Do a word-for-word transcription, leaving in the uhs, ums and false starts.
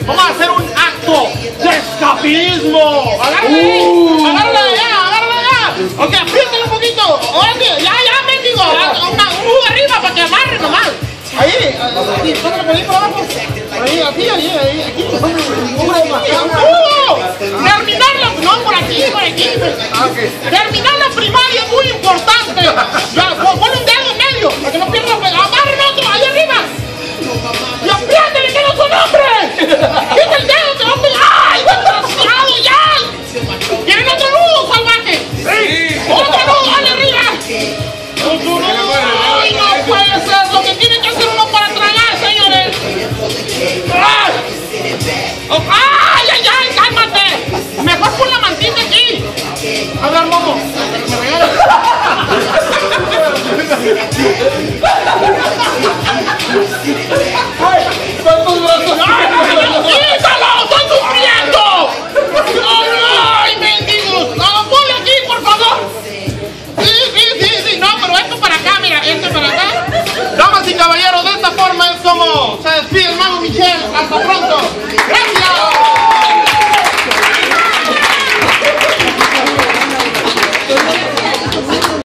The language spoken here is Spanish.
Vamos a hacer un acto de escapismo. Agárrala ahí, Uh. agárrala allá, agárrala allá. Ok, apriétale un poquito. Oye, ya, ya, mendigo. Un nudo arriba para que amarre nomás. Ahí, ahí, póngale por ahí por abajo. Ahí, así, ahí, ahí, aquí. ¡Uh! Terminar la... No, por aquí, por aquí. Terminar la primaria.